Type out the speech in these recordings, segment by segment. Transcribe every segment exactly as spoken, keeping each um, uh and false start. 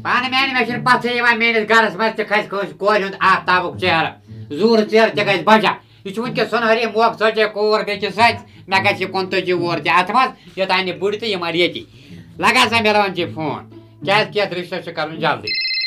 پانہٕ میانہِ مےٚ چھُنہٕ پَژھٕے یِوان میٲنِس گرس منٛز تہِ کھسہِ کٲنٛسہِ کورِ ہُنٛد آفتابُک ژیرٕ زوٗرٕ ژیرٕ تہِ گژھِ بچا یہِ چھُ وٕنکٮ۪س سۄنہری موقعہٕ ژۄچے کوٗر بیٚکِس سۭتۍ مےٚ گژھِ یہِ کُنتٲجی وُہُر تہِ اَتھ منٛز یوٚتانۍ یہِ بٕڈِ تہٕ یہِ مَرِ ییٚتی لگا سا مےٚ رَوان ژےٚ فون کیٛازِ کہِ یَتھ رِشتَس چھُ کَرُن جلدی.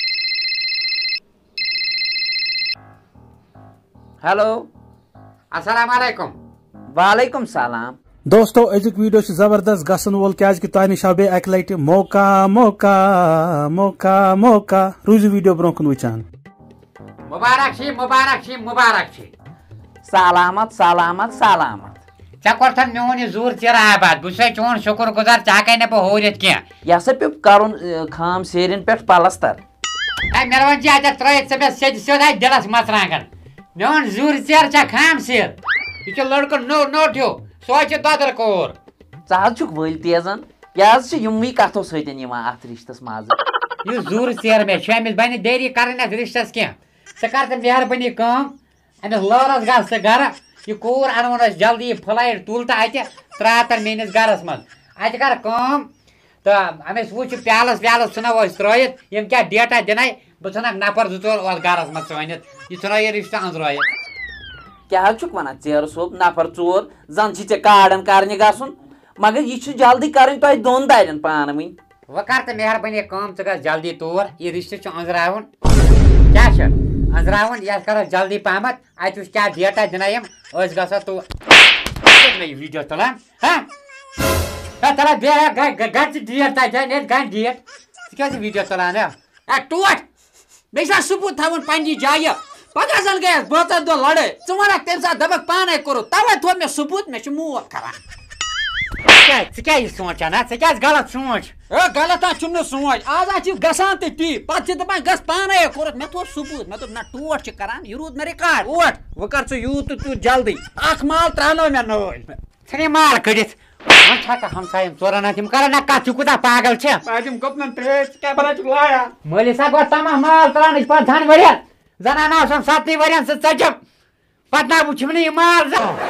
ہیلو السلام علیکم. وعلیکم سلام. دوستو أزیُک ویڈیو چھُ زبردست گژھن وول کیازِ کہ تۄہہِ نِش آو بیٚیہِ اکہِ لٹہِ موقع موقع موقع موقع روٗزِو ویڈیو برونٛہہ کُن وٕچھان. مُبارک چھی مُبارک چھی مُبارک چھی. سلامت سلامت سلامت. ژےٚ کوٚرتھن میون یہِ زوٗر ژیرٕ آباد بہٕ چھُسے چون شُکُر گُزار ژےٚ ہٮ۪کے نہٕ بہٕ ہوٗرِتھ کینٛہہ. یہِ ہسا پیوٚو کرُن خام سیرٮ۪ن پٮ۪ٹھ پلستر. ہے مےٚ وۄنۍ چھِ اَتٮ۪تھ ترٲیِتھ ژٕ مےٚ سیٚدِ سیوٚد اَتہِ دِلس مرژٕوانٛگن میون زوٗر ژیرٕ چھا خام سیر یہِ چھُ لڑکہٕ نوٚو نوٚٹ ہیوٗ سۄے چھِ دۄدر کوٗر. ژٕ حظ چھُکھ ؤلۍ تیزن یہِ حظ چھِ یِموٕے کتھو سۭتۍ یِوان اتھ رشتس مزٕ. یُس زوٗر ژیرٕ مےٚ چھُ أمِس بنہِ دیری کرٕنۍ اَتھ رِشتس کینٛہہ ژٕ کر ژٕ مہربٲنی کٲم أمِس لٲرس گژھ ژٕ گرٕ یہِ کوٗر انوُن أسۍ جلدی یہِ فلایٹ تُل تہٕ اَتہِ ترٛاتن میٲنِس گرس منٛز اَتہِ کر کٲم تہٕ أمِس وٕچھ پیالس ویالس ژھٕنو أسۍ ترٲیِتھ یِم کیٛاہ ڈیٹا دِنَے بہٕ ژھٕنکھ نفر زٕ ژور اورٕ گرس منٛز ژٲنِتھ یہِ ژھٕنو یہِ رِشتہٕ أنٛزرٲیِتھ. کیٛاہ حظ چھُکھ ونان ژیرٕ صٲب نفر ژور زن چھِ ژےٚ کارن کرنہِ گژھُن مگر یہِ چھُ جلدی کرٕنۍ تۄہہِ دۄن دارٮ۪ن پانہٕ ؤنۍ. وۄنۍ کر تہٕ مہربٲنی کٲم ژٕ گژھ جلدی تور یہِ رِشتہٕ چھُ أنٛزراوُن کیٛاہ چھُ أنٛزراوُن یتھ کرو جلدی پہمتھ اتہِ وٕچھ کیٛاہ ڈیٹا دِنَے یِم أسۍ گژھو تور. مےٚ یہِ ویٖڈیو تُلان ہا تلان بیٚیہِ گژھِ ڈیٹ تتہِ نیرِ گژھِ ڈیٹ ژٕ کیٛازِ ویٖڈیو تُلان ہے ٹوٹھ بیٚیہِ چھا ثبوٗت تھاوُن پننہِ جایہِ پگاہ زن گٔیس بٲژن دۄہ لڑٲے ژٕ ونکھ تمہِ ساتہٕ دپکھ پانے کوٚرُو توے تھوٚو مےٚ ثبوٗت مےٚ چھُ مول کران. ژٕ کیٛاہ یہِ سونٛچان ژٕ کیٛازِ غلط سونٛچ. ہے غلط حظ چھُم نہٕ سونٛچ آز حظ چھِ گژھان تہِ تی پتہٕ چھِ دپان گژھ پانے کوٚرُتھ مےٚ تھوٚو ثبوٗت مےٚ دوٚپ نہ ٹوٹھ چھِ کران یہِ روٗد مےٚ رِکاڈ اوٹ وۄنۍ کر ژٕ یوٗت تہٕ تیوٗت جلدی اکھ مال ترٛاونٲو مےٚ نٲلۍ. ژھٕنہِ مال کٔڑِتھ وۄنۍ چھکھ ہمساین ژورن ہتھ یِم کرن نہ کتھ ژٕ کوٗتاہ پاگل چھےٚ. تِم گُپنن ترٛیش ژٕ کیٛاہ بنان چھُکھ لایا. مٲلِس ہا گوٚو تمام مال ترٛاونٕچ پنٛژہن ؤرین زنان آسن سَتنٕے ؤرین سُہ ژٔجِم پتہٕ نہ وٕچھِم نہٕ یہِ مال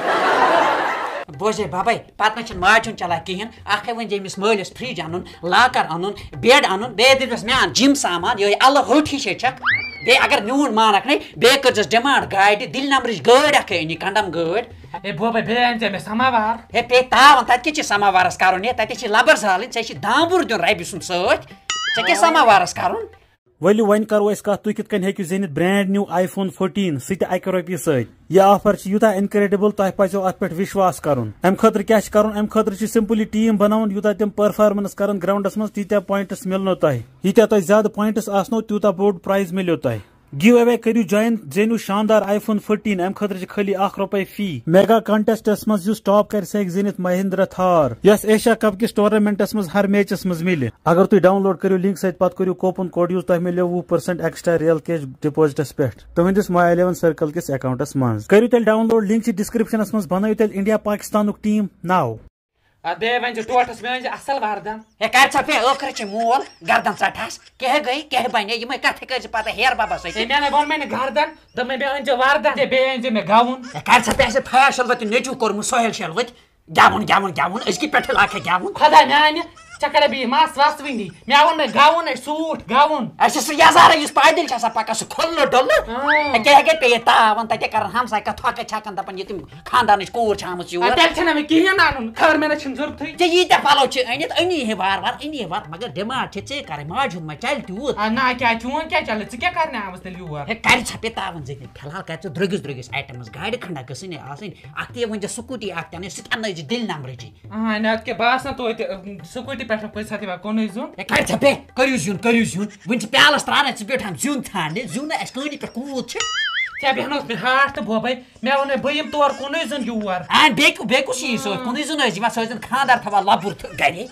بوزے بابے پتہٕ نہ چھُنہٕ ماجہِ ہُنٛد چلان کِہیٖنۍ اکھے ؤنۍ زِ أمِس مٲلِس فرج اَنُن لاکر اَنُن بیڈ اَنُن بیٚیہِ دِتِس مےٚ اَن جِم سامان یِہوٚے اَلہٕ ہوٚٹھ ہِشے چھکھ بیٚیہِ اگر میون مانکھ نے بیٚیہِ کٔرزٮ۪س ڈِمانٛڈ گاڑِ دِلہِ نمبرٕچ گٲڑۍ اکھے أنی کنڈم گٲڑۍ. ہے بوبے بیٚیہِ أنۍ ژےٚ مےٚ سماوار. ہے پیٚیہِ تاوَن تَتہِ کیٛاہ چھِ سماوارس کَرُن ہے تَتہِ چھِ لبر زالٕنۍ ژےٚ چھِ دامبُر دیُن ربہِ سُنٛد سۭتۍ ژےٚ کیٛاہ سماوارس کَرُن. ؤلِو وۄنۍ کرو أسۍ کتھ تُہۍ کِتھ کٔنۍ ہیٚکِو زیٖنِتھ brand new iPhone fourteen سُہ تہِ اکہِ رۄپیہِ سۭتۍ. یہِ آفر چھِ یوٗتاہ اِنکریڈِبل تۄہہِ پزیو اتھ پٮ۪ٹھ وشواس کرُن. امہِ خٲطرٕ کیٛاہ چھُ کرُن امہِ خٲطرٕ چھِ سمپلی ٹیٖم بناوُن یوٗتاہ تِم پٔرفارمنس کرن گراونڈس منٛز تیٖتیاہ پوینٹس مِلنو تۄہہِ ییٖتیاہ تۄہہِ زیادٕ پوینٹس آسنو تیوٗتاہ بوٚڑ پرایز مِلیو تۄہہِ. گیو اوے کٔرِو جوین زینِو شاندار آی فون فورٹیٖن امہِ خٲطرٕ چھِ خٲلی اکھ رۄپے فی. میگا کنٹیسٹس منٛز یُس ٹاپ کرِ سُہ ہیٚکہِ زیٖنِتھ مہندرا تھار یۄس ایشیا کپ کِس ٹورنامنٹس منٛز ہر میچس منٛز مِلہِ. اگر تُہۍ ڈاوُن لوڈ کٔرِو لنک سۭتۍ پتہٕ کٔرِو کوپن کوڈ یوٗز تۄہہِ مِلیو وُہ percent extra real cash deposits پٮ۪ٹھ تُہنٛدِس ماے الیون سرکل کِس اکاونٹس منٛز. کٔرِو تیٚلہِ ڈاوُن لوڈ لنک چھِ ڈسکرپشنس منٛز بنٲیِو تیٚلہِ انڈیا پاکستانُک ٹیٖم ناو. بیٚیہِ ؤنۍ زِ ٹوٹھس مےٚ ؤنۍ زِ اصل وردن. ہے کر ژا پے ٲخرٕ چھِ مول گردن ژٹہس کیٛاہ گٔے کیٛاہ بنے یِمے کتھٕ کٔرۍ زِ پتہٕ ہیر بابا سۭتۍ. ہے مےٚ نَے ووٚن مےٚ نہٕ گردن دوٚپمَے مےٚ أنۍ زِ وردن تہِ بیٚیہِ أنۍ زِ مےٚ گوُن. ہے کر ژا پے اَسہِ فیا شلوت نیٚچوٗ کوٚرمُت سۄہیل شلوت گٮ۪وُن گٮ۪وُن گٮ۪وُن أزکہِ پٮ۪ٹھٕ لاکھے گٮ۪وُن. خۄدا میانہِ ژےٚ کَرے بیٚیہِ مس وس وٕنی مےٚ ووٚن مےٚ گوُن ہے سوٗٹ گوُن. اَسہِ چھُ سُہ یزارے یُس پایدٔلۍ چھِ آسان پکان سُہ کھُلہٕ ڈُلہٕ کیٛاہ گٔے پیٚیہِ تاوَن تَتہِ کران ہمساے کتھ تھۄکہٕ چھکان دپان یہِ تِم خاندانٕچ کوٗر چھِ آمٕژ یور. تیٚلہِ چھُنہٕ مےٚ کِہیٖنۍ اَنُن خبر مےٚ نہ چھُنہٕ ضوٚرتھٕے. ژےٚ ییٖتیاہ پلو چھِ أنِتھ أنی ہے وارٕ وارٕ أنی ہے وارٕ مگر ڈِمانٛڈ چھِ ژےٚ کرٕنۍ ماجہِ ہُنٛد ما چلہِ تیوٗت. نہ کیٛاہ چون کیٛاہ چلہِ ژٕ کیٛاہ کرنہِ آمٕژ تیٚلہِ یور. ہے کر ژھا پے تاوَن زٔنۍ فِلحال کر ژٕ درٛوٚگِس درٛوٚگِس آیٹمس گاڑِ کھنڈا گٔژھٕنۍ آسٕنۍ اکھ تہِ ؤنۍ زِ سکوٗٹی اکھ تہِ اَنٕنۍ سُہ تہِ اَننٲیزِ دِلہِ نمبرٕچی. اہن نتہٕ کیٛاہ بہٕ آسہٕ نا توتہِ سکوٗٹی پٮ۪ٹھ پٔژھۍ ساتہٕ یِوان کُنُے زوٚن. ہے کر ژا پے کٔرِو زیُن کٔرِو زیُن وٕنہِ چھِ پیالس ترٛاونَے ژٕ بیوٗٹھ زیُن ژھانڈنہِ زیُن نہٕ اَسہِ کٲنی پٮ۪ٹھ کوٗت چھِ. ژےٚ بیٚہنوس مےٚ ہاٹھ تہٕ بوبے مےٚ ووٚنُے بہٕ یِمہٕ تور کُنُے زوٚن یور. اَہن بیٚیہِ بیٚیہِ کُس یی سۭتۍ کُنُے زوٚن ٲسۍ یِوان سُہ ٲسۍ خاندار تھاوان لۄبُر گرے.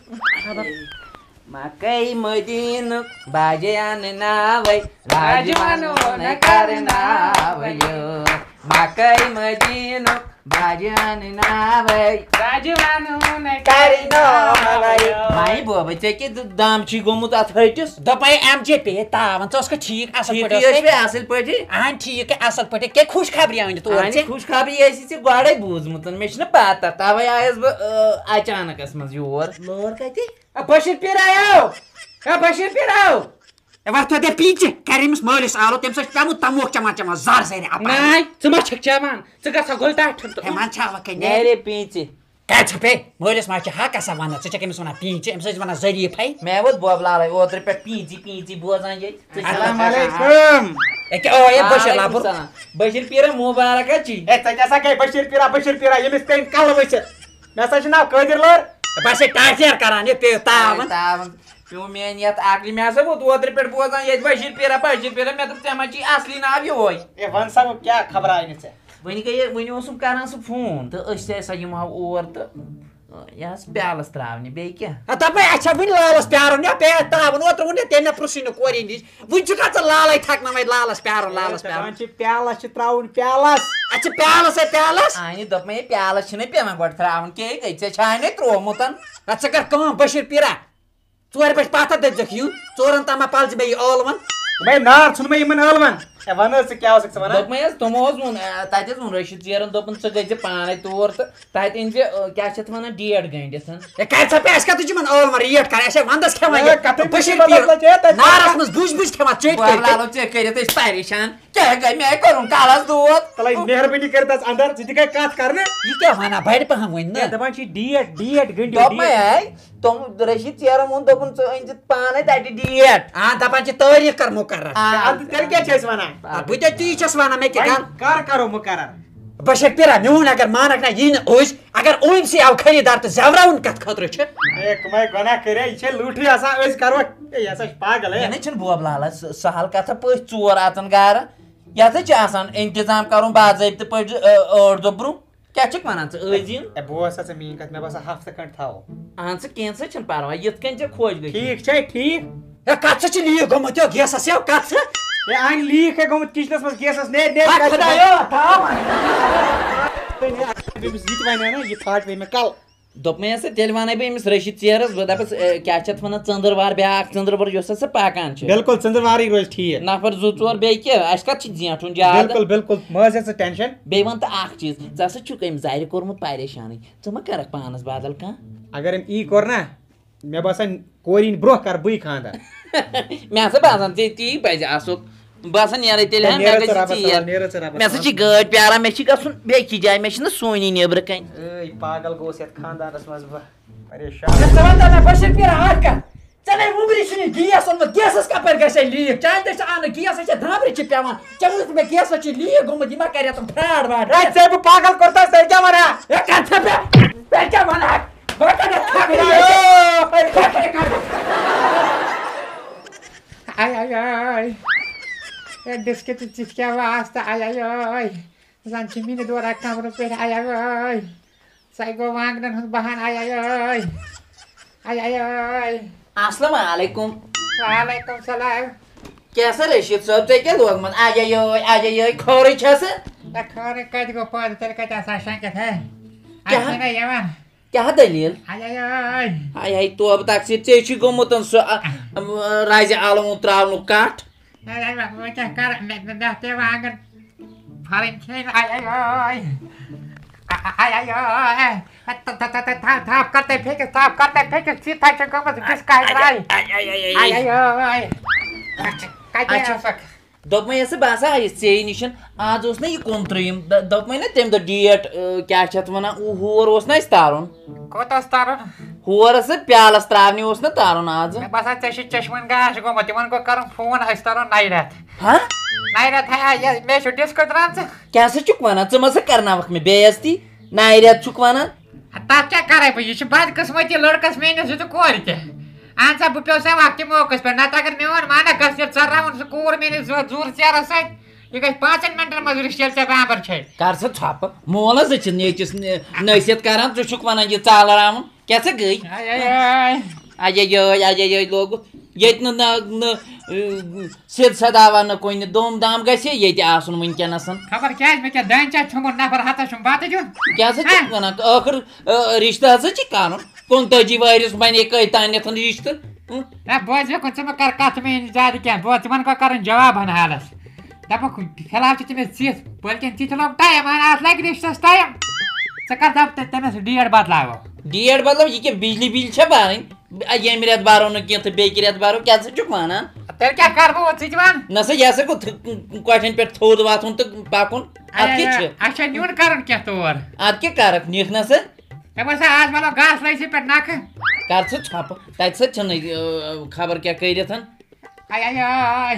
مکئی مدیٖنُک باجے اَنہٕ ناوے راجہِ وَنو نہٕ کرناوے مکئی مدیٖنُک باجے اَنہٕ ناوے راجہِ وَنو نہٕ کرناوے. ماے بوبے ژےٚ کیٛاہ دم چھُے گوٚمُت اتھ ہٹِس. دوٚپے ایم جے پیٚیے تاوَن ژٕ اوسکھا ٹھیٖک اصل پٲٹھۍ اصل پٲٹھۍ اہن ٹھیٖک اصل پٲٹھۍ کیٛاہ خوش خبری أنِتھ تور خوش خبری ٲسی ژےٚ گۄڈے بوٗزمُت مےٚ چھُنہٕ پتہ توے آیس بہٕ اچانکس منٛز یور. لٲر کتہِ بشیٖر پیٖر آیو ہے بشیٖر پیٖر آو وقت دے پیچھے کرمس مالس آلو تم سچ پیمو تموک چمان چمان زار سینے اپا ناے ژٕ ما چھکھ چیوان ژٕ گژھا گُلٹاٹھن تہٕ ہمان چھا وکے نیرے پیچھے کیا چھپے مالس ما چھا حق اسا وانا ژٕ چھکھ أمِس ونان پیچھے أمِس ٲسۍ ونان ظریف ہے میں ووت بوب لالے اوترٕ پٮ۪ٹھ پیٖنٛژی پیٖنٛژی بوزان ییٚتہِ السلام علیکم ییٚکیٛاہ او ہے بشیر لابُر بشیٖر پیٖرا مُبارک حظ چھی اے ژےٚ کیٛاہ سا گٔے بشیٖر پیٖرا بشیٖر پیٖرا ییٚمِس پیٚیہِ کَلہٕ ؤسِتھ مےٚ ہسا چھُ ناو قٲدِر لٲر بس ہے ٹاٹھیر کران یہ پے تاون تاون پیو میٛانہِ یتھ عقلہِ مےٚ ہسا ووت اوترٕ پٮ۪ٹھ بوزان ییٚتہِ بشیٖر پیٖرا بشیٖر پیٖرا مےٚ دوٚپ ژےٚ ما چھی اصلی ناو یِہوے اے وَن سا وۄنۍ کیٛاہ خبرا آے نہٕ ژےٚ وۄنۍ گٔے وۄنۍ اوسُم کران سُہ فون تہٕ أسۍ تہِ ہسا یِمہو اور تہٕ یہِ حظ پیالس تراونہِ بیٚیہِ کیٛاہ دپے اچھا وٕنہِ لالس پیارُن یا پے تاون اوترٕ ووٚن تٔمۍ مےٚ پرٛژھُے نہٕ کورِ نِش وٕنہِ چھُکھا ژٕ لالے تھکناوے لالس پیارُن لالس پیارُن دپان چھِ پیالس چھِ تراوُن پیالس اچھا پیالس ہے پیالس آنہِ دوٚپ مےٚ یے پیالس چھِنَے پیوان گۄڈٕ تراوُن کیٛاہ گٔے ژےٚ چھانے تروومُت ژٕ کر کٲم بشیٖر پیٖرا ژورِ بجہِ پتھ دٔپزیٚکھ یُن ژورن تام پالزِ مےٚ یہِ ٲلون بھائی نار ژھُن مےٚ یِمن ٲلون اے وَن حظ ژٕ کیٛاہ اوسُکھ ژٕ وَنان دوٚپمَے حظ تِمو حظ ووٚن تَتہِ حظ ووٚن رٔشیٖد ژیرن دوٚپُن ژٕ گٔژھِ پانے تور تہٕ تَتہِ أنۍ زِ کیٛاہ چھِ اَتھ وَنان ڈیٹ گٔنڈِتھ ہے کَتہِ سا پے اَسہِ کَتہِ چھِ یِمن ٲلون ریٹ کران اَسے وندس کھٮ۪وان اے کَتھٕے بشیٖر بدل پیٖرا ژےٚ تَتہِ نارس منٛز بُج بُج کھٮ۪وان ژیٚٹۍ بہٕ کٔرِتھ لالو ژےٚ کٔرِتھ أسۍ پریشان کیٛاہ گٔے مےٚ کوٚرُن کالس دود تلے مہربٲنی کٔرِتھ حظ اندر ژٕ تہِ گٔے کتھ کرنہٕ یہِ کیٛاہ وَنان بڑِ پہم وۄنۍ اے نہ دپان چھِ ڈیٹ ڈیٹ گٔنڈِو دوٚپمَے ہے تِم رٔشیٖد ژیرن ووٚن دوٚپُن ژٕ أنۍ زِ پانے تَتہِ ڈیٹ آ دپان چھِ تٲریٖخ کر مُقرر تیٚلہِ کیٛاہ چھِ أسۍ وَنان بہٕ تہِ تی چھَس وَنان مےٚ کیٛاہ وۄنۍ کر کرو مُقرر بشیٖر پیٖرا میون اگر مانکھ نہ یی نہٕ أسۍ اگر أمۍ آو خریٖدار تہٕ زٮ۪وراوُن کتھ خٲطرٕ چھِ اے کٕمے گۄناہ کٔرے یہِ چھے لوٗٹھٕے آسان أسۍ کروکھ اے یہِ ہسا چھِ پاگل یہِ ہے نَے چھُنہٕ بوب لالس سہل کتھا پٔژھۍ ژور اژان گرٕ یتھ حظ چھُ آسان انتظام کرُن باضٲبطہٕ پٲٹھۍ ٲٹھ دۄہ برونٛہہ کیٛاہ چھُکھ وَنان ژٕ ٲسۍ زِ اے بوز سا ژٕ میٛٲنۍ کتھ مےٚ باسان ہفتہٕ کھنٛڈ تھاوو اہن سا کینٛژھا چھُنہٕ پرواے یِتھ کٔنۍ ژےٚ خۄش گٔژھی ٹھیٖک چھے ٹھیٖک ہے کتھ سا چھِ لیٖک گوٚمُت یو گیسس یو کتھ سا اے انہِ لیٖک ہے گوٚمُت کچنس منٛز گیسس نیرِ نیرِ ہا خۄدایا تھاو أمِس یہِ تہِ ونے نا یہِ پھاٹوے مےٚ کل دوٚپمَے ہسا تیٚلہِ وَنَے بہٕ أمِس رٔشیٖد ژیرس بہٕ دَپَس کیٛاہ چھِ اَتھ وَنان ژٔنٛدٕروار بیٛاکھ ژٔنٛدٕروار یۄس ہسا پکان چھِ بِلکُل ژٔنٛدٕروارٕے روزِ ٹھیٖک نفر زٕ ژور بیٚیہِ کیٛاہ اَسہِ کَتھ چھِ زیٹھُن زیادٕ بِلکُل بِلکُل مہ حظ ہےٚ ژٕ ٹٮ۪نشن بیٚیہِ وَن تہٕ اکھ چیٖز ژٕ ہسا چھُکھ أمۍ زَرِ کوٚرمُت پریشانٕے ژٕ ما کَرکھ پانس بدل کانٛہہ اگر أمۍ یی کوٚر نا مےٚ باسان کورِ یِنۍ برونٛہہ کر بٕے خانٛدر مےٚ ہسا باسان ژےٚ تی پَزِ آسُن بہٕ ہسا نیرے تیٚلہِ ہا مےٚ گژھِ ژیر مےٚ ہسا چھِ گٲڑۍ پیاران مےٚ چھِ گژھُن بیٚکہِ جایہِ مےٚ چھِنہ سونی نیٚبرٕ کَنۍ اے پاگل گوٚوُس یتھ خانٛدانس منٛز بہٕ پریشان ژٕ وَن تہٕ مےٚ بشیٖر پیٖرا اکھ کتھ ژےٚ نے وُمرِ چھُنہٕ گیس اوٚنمُت گیسس کپٲرۍ گژھِ لیٖک چانہِ تہِ چھِ اَنہٕ گیسس چھِ دامرِ چھِ پیوان ژےٚ ووٚنُتھ مےٚ گیسس چھُ لیٖک گوٚمُت یہِ ما کرِ تِم فراڈ واڈ اے ژےٚ بہٕ پاگل کوٚرتاس تیٚلہِ کیٛاہ ونان ہے کتھ سا پے بے کیٛاہ وَنان بہٕ کَڑَکھ آی آی آی ہے ڈِسکہِ تہٕ ژِتھ کیٛاہ واسطہٕ آی آی آی زن چھِ مِنہِ دوران کمرٕ پٮ۪ٹھ آی آی آی سۄے گوٚو وانٛگنن ہُنٛد بہان آی آی آی آی آی آی السلام علیکُم وعلیکُم سلام کیٛاہ سا رٔشیٖد صٲب ژےٚ کیٛاہ لوگمُت اَجے یٲے اَجے یٲے خٲرٕے چھَسہٕ ہے خٲرٕے کتہِ گوٚو پٲدٕ تیٚلہِ کتہِ آسان شنٛکِتھ ہے کیٛاہ؟ اَسہِ چھِنَہ یِوان کیٛاہ دٔلیٖل آی آی آی ہاے ہاے توبہٕ تقسیٖر ژےٚ چھُے گوٚمُت سُہ رازِ عالمُن ترٛاونُک کٹھ ہے وۄنۍ کیٛاہ کرٕ مےٚ مےٚ پیٚو وانٛگن پھرٕنۍ کھیٚنۍ آی آی آی آی آی آی تھاپ کرتے پھیٚکِس تھاپ کرتے پھیٚکِس ژِتھَے چھِ گٔمٕژ ڈِسکاے درٛاے آی آی آی کتہِ ٲسکھ دوٚپمَے ٲسہٕ بہٕ ہسا آیس ژےٚ نِش آز اوس نہ یہِ کُنترٛہِم دوٚپمَے نہ تَمہِ دۄہ ڈیٹ کیٛاہ چھِ اَتھ وَنان ہور اوس نہ اَسہِ تارُن کوٚت اوس ترُن ہور ہسا پیالس ترٛاونہِ اوس نہ تارُن آز مےٚ باسان ژےٚ چھُے چشمن گاش گوٚمُت تِمن گوٚو کرُن فون أسۍ ترو نَیہِ رٮ۪تہٕ ہا نَیہِ رٮ۪تہٕ ہے مےٚ چھُ ڈِسکو درٛامژٕ کیٛاہ سا چھُکھ وَنان ژٕ ما سا کرناوکھ مےٚ بے عزتی نَیہِ رٮ۪تہٕ چھُکھ وَنان تتھ کیٛاہ کرے بہٕ یہِ چھُ بدقٕسمتی لڑکس میٲنِس یہِ تہٕ کورِ تہِ اہن سا بہٕ پیوٚو سا وقتہِ موقعس پٮ۪ٹھ نتہٕ اگر میون مانکھ گژھِ ییٚلہِ ژٔراوُن سُہ کوٗر میٲنِس زوٗر ژیرس سۭتۍ یہِ گژھِ پانٛژن مِنٹن منٛز رِشتہٕ ییٚلہِ ژےٚ بامبر چھے کر سا ژھۄپہٕ مول حظ چھِ نیچِس نصیحت کران ژٕ چھُکھ وَنان یہِ ژالراوُن کیٛاہ سا گٔے اَجے یٲے اَجے یٲے لوگُتھ ییٚتہِ نہٕ سیٚد سداوا نہٕ کُنہِ دوم دام گژھِ ییٚتہِ آسُن وٕنکیٚنس خبر کیٛازِ مےٚ کیٛاہ دانہِ چاے ژھُنمُت نفر ہتس چھُم بتہٕ دیُن کیٛاہ سا چھُکھ وَنان ٲخٕر رِشتہٕ ہسا چھِ کرُن کُنتٲجی ؤہرِس بنے کٔہۍ تانٮ۪تھ رِشتہٕ ہے بوز وکُن ژٕ مہٕ کر کتھ میٲنۍ زیادٕ کینٛہہ بوز تِمن گوٚو کرُن جواب ہن حالس دپکھ فِلحال چھِ تٔمِس ژِتھ بٔلکہِ ژِتھِ لوگ ٹایم اتھ لگہِ رِشتس ٹایم ژٕ کر دپ تٔمِس ڈیٹ بدلاوو ڈیٹ بدلاو یہِ کیٛاہ بجلی بِل چھےٚ بھرٕنۍ یم ریت بارو نا کی تو بیک ریت بارو کیا چھ ونان تیل کیا کر بہت ثت ون نسا یہ سا گو کوٹھن پہ تھود واتن تو پکن ات کی اچھا نیون کرن کیا تور ات کی کرک نیک نسا مے باسان آج ملو گاس لٲگۍ پہ نکھ کر سا چھپ تت سا چھن خبر کیا کرتھ آی آی آی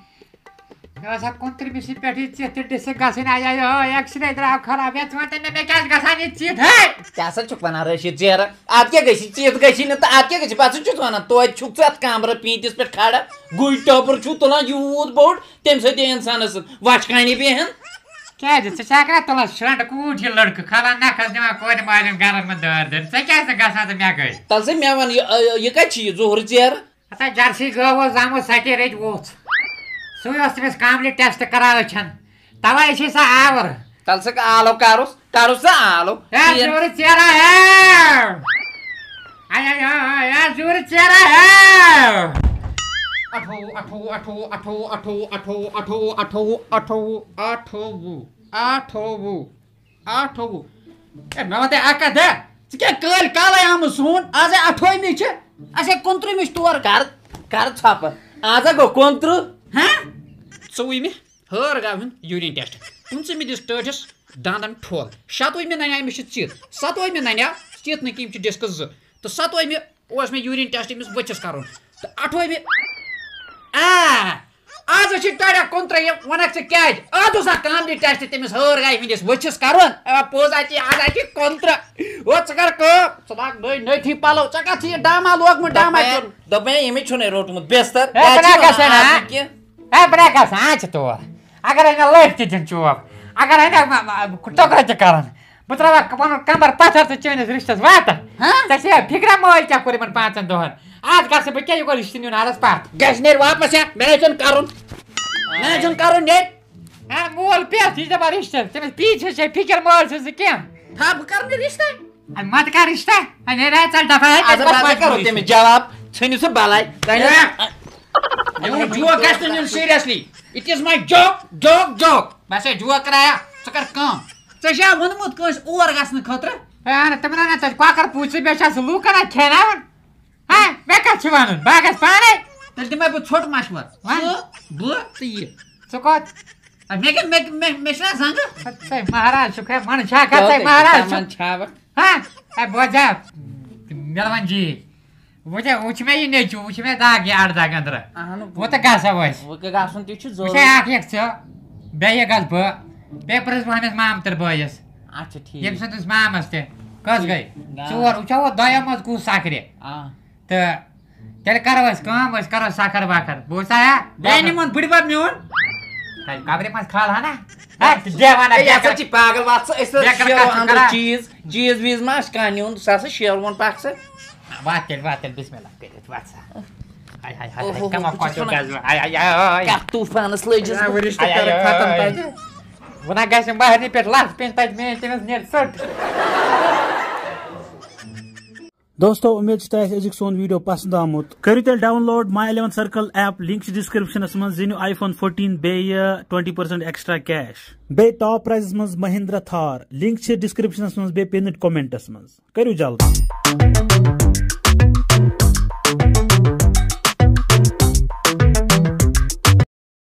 مے باسان کُنترٛہمِس پٮ۪ٹھ یہِ ژِتھ تہِ ڈِسِک گژھٕنۍ آی آی آی ایٚکسرے درٛاو خراب یا ژٕ وَن تہٕ مےٚ مےٚ کیٛاہ چھِ گژھان یہِ ژِتھ ہے کیا سا چھُکھ ونان رشید زیرا ات کیا گژھِ ژیت گژھی نہٕ تہٕ ات کیا گژھِ پتہٕ چھُکھ ونان توتہِ چھُکھ ژٕ اتھ کمرٕ پیٖنتِس پٮ۪ٹھ کھڑا گُلۍ ٹوپر چھُ تُلان یوٗت بوٚڑ تمہِ سۭتۍ یی اِنسانس وچھ کانہِ بیہن کیٛازِ ژٕ چھکھ ہٮ۪کان تُلان شرٛنٛڈ کوٗٹ ہِوۍ لٔڑکہٕ کھالان نکھس دِوان کورِ مالٮ۪ن گرن منٛز دٲر دٲر ژےٚ کیٛازِ نہٕ گژھان تہٕ مےٚ گٔے تل سا مےٚ ون یہِ کتہِ چھِ یہِ ظہوٗر ژیرٕ ہسا جرسی گٲو اوس زامُت سَتہِ ریٚتۍ ووٚژھ سُے اوس تٔمِس کاملہِ ٹٮ۪سٹ کران أچھن تَوے چھے سۄ آوٕر تل سا آلو کروس کروس سا آلو ہے زوٗرٕ ژیرا ہے آی آی آی ہے زوٗرٕ ژیرا ہے اٹھووُہ اٹھووُہ اٹھووُہ اٹھووُہ اٹھووُہ اٹھووُہ اٹھووُہ اٹھووُہ اٹھووُہ اٹھووُہ اٹھووُہ ہے مےٚ وَن تۄہہِ اکھ کتھ ہے ژٕ کیٛاہ کٲلۍ کالے آمُت سون آز اٹھووُہمہِ چھِ اچھا کُنترٕہمہِ چھِ تور کر کر ژھۄپہٕ آز گوٚو کُنترٕہ ہاں ژوٚوُہمہِ ہٲر گاو ہُنٛد یوٗریٖن ٹٮ۪سٹ پٕنٛژٕہمہِ دِس ٹٲٹھِس دانٛدن ٹھۄل شَتوُہمہِ نَنیٛاو مےٚ چھِ ژِتھ سَتووُہمہِ نَنیٛاو ژِتھ نہٕ کینٛہہ یِم چھِ ڈِسکٕس زٕ تہٕ سَتووُہمہِ اوس مےٚ یوٗریٖن ٹٮ۪سٹ أمِس بٔچھِس کَرُن تہٕ اَٹھووُہمہِ آ آز چھِ ٹاڑا کُنترٛہہ وَنکھ ژٕ کیٛازِ آز اوس اکھ کاملی ٹٮ۪سٹ تٔمِس ہٲر گاے ہٕنٛدِس ؤچھِس کَرُن پوٚز اَتہِ آز اَتہِ کُنترٛہ ہو ژٕ کر کٲم ژٕ لاگ نٔے نٔتھی پَلو ژےٚ کَتھ چھِ یہِ ڈاما لوگمُت ڈاما چھُن دوٚپ مےٚ ییٚمِس چھُنَے روٚٹمُت بستر ہے بہٕ نہ گژھان چھِ تور اگرے مےٚ لٔٹھۍ تہِ دِنۍ چوب اگرے مےٚ ٹۄکرٕ تہِ کَرُن بہٕ ترٛاوَکھ پَنُن کمبر پتھر تہٕ چٲنِس رِشتَس واتَن ژےٚ چھے فِکرا مٲلۍ کیٛاہ کوٚر یِمن پانٛژن دۄہن آز گژھٕ بہٕ کیٛاہ یہِ گوٚو رِشتہٕ نیُن حالس پتھ گژھِ نیرِ واپس یا مےٚ چھُنہٕ کَرُن مےٚ چھُنہٕ کَرُن نیرِ ہے مول پٮ۪تھ یہِ چھِ دَپان رِشتہٕ تٔمِس پیٖچھِس چھے فِکر مٲلۍ چھُس ژٕ کیٚنٛہہ تھاو بہٕ کَرٕ نہٕ رِشتَے مت کر رِشتہ نیرا ژَل دَپان کرو تٔمِس جواب ژھٕنِو سا بلاے میون جوک گژھِ نہٕ نیُن seriously it is my joke joke joke بس ہے جوک کرایا ژٕ کر کٲم ژےٚ چھا ووٚنمُت کٲنٛسہِ اور گژھنہٕ خٲطرٕ ہے تِمن وَنان تۄہہِ کۄکر پوٗژٕ بیٚیہِ چھا سُہ لوٗکھ کَران کھٮ۪ناوُن ہے مےٚ کَتھ چھِ وَنُن بہٕ گژھٕ پانے تیٚلہِ دِمے بہٕ ژھوٚٹ مشوَر ژٕ بہٕ تہٕ یہِ ژٕ کوٚت مےٚ کیٛاہ مےٚ مےٚ چھُنا زنٛگہٕ ژے مہراز چھُکھ ہے من چھا ژے مہراز چھُکھ ہاں ہے بوزا مےٚ جی وٕچھ وٕچھ مےٚ یہِ نیٚچوٗ وٕچھ مےٚ دگ یہِ اَڑٕ دگ أنٛدرٕ وۄنۍ تہٕ گژھو أسۍ گژھُن تہِ چھُ وٕچھ ضروٗری اکھ یِکھ ژٕ بیٚیہِ گژھٕ بہٕ بیٚیہِ پرٛژھ بہٕ أمِس مامتٕر بٲیِس اچھا ٹھیٖک ییٚمہِ سٕنٛدِس مامَس تہِ کٔژ گٔے ژور وٕچھو دۄیو منٛز کُس سَکھرِ تہٕ تیٚلہِ کَرو أسۍ کٲم أسۍ کَرو سَکھر وَکھر بوٗزتھا بیٚیہِ نِمون بٕڈِبب میون قبرِ منٛز کھالہٕ ہنا پاگل واتھ ژٕ أسۍ چیٖز چیٖز ویٖز ما آسہِ کانٛہہ نیُن سُہ ہسا شیروُن پکھ ژٕ وات تیٚلہِ وات تیٚلہِ بِسمِللہ کٔرِتھ وات سا کتھ طوٗفانس لٔجِس وۄنۍ نہ گژھِ مہرنہِ پٮ۪ٹھ لَتھ پیٚنۍ تَتہِ میٛٲنۍ تٔمِس نیرِ ژٔٹ دوستو امید چھِ تۄہہِ أزیُک سون ویڈیو پسنٛد آمُت کٔرِو تیٚلہِ download my eleven circle app link چھِ ڈسکرپشنس منٛز زیٖنِو آی فون فورٹیٖن بیٚیہِ ٹُوَنٹی پٔرسنٹ ایکسٹرا کیش بیٚیہِ ٹاپ پرایزس منٛز مہندرا تھار لِنک چھِ ڈسکرپشنس منٛز بیٚیہِ پِنٕڈ کومینٹس منٛز کٔرِو جلدی